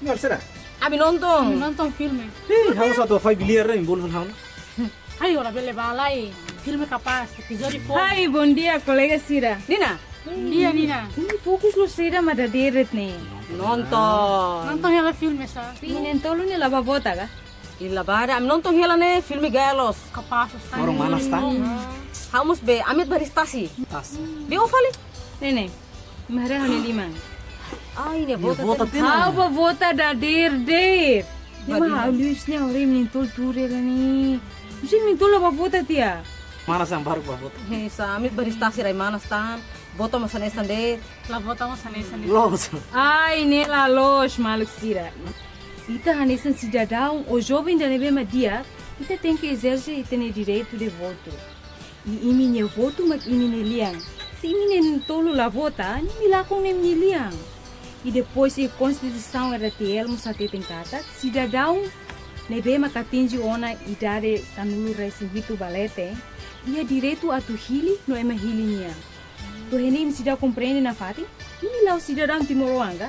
Nggak serah. Abi nonton. Nonton filme. Harus satu five biliar nih, boleh tahu. Hai, ora bele balai. Filme capaz, episódio 4. Hai, bom dia, colega Cira. Nina, Dia, Nina. Ini fokus lo Cira mada deret nih. nonton. Nonton hela filme, sa. Ini tolu nih laba bota ka? Illa bara, ami nonton hela ne filme galos. Capaz, sa. Orang manas tak? Hamus be, amit baristasi. Tas. Be ofali. Nene, mahra hone limang. Ai ne Vota vota. tina. Aba vota da der. Lima halusnya orang menentol ture lah nih. Mesti menentol laba vota tia. Mana yang baru vota? He, sa amit baristasi rai manas tan. Vota masane sande. La botamos a nessa. Los. Ai, ne la los maluk Cira. Ita hanesan cidadão, o jovem da neve dia, ita tem que exercer e ter direito de voto. E imine voto mak imine liang. Se imine tolo la vota, ni milakong nem ni liang. E depois a Constituição era TL musate tenkata, cidadão neve mak atinge ona idade sanulu recebido balete, ia direito a tu hili no ema hili nia. Tu henim sida compreende na fati? Ini lau cidadão timoroanga?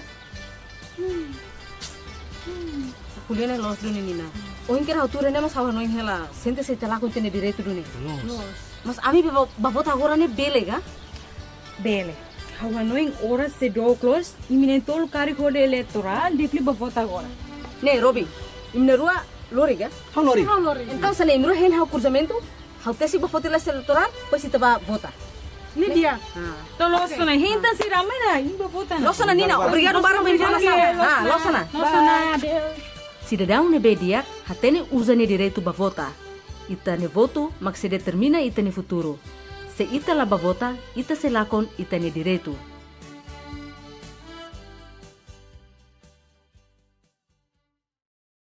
Kuliah los duni Nina. Oin kira autura ne mas hawa noin hela. Sente se tela con tene direito duni. Mas ami ba vota agora ne belega. Bele. Hawanoing horas se do close, iminentol kari kode eleitoral, dikli ba vota agora. Ne Robi, imne rua loriga. Hang lori. Então se ne imru hen hau cruzamento, hau tesi ba vota eleitoral, pois ita ba vota. Ini dia. To loso na hinta si ramai na, imba vota na. Losana Nina, obrigado barang main fala sa. Ah, losana. Nossa, Cidadão ne bedia, hatene usa ne direito ba vota. Ita ne voto, mak se determina ita ne futuro. Se ita la ba vota, ita se lakon ita ne direito.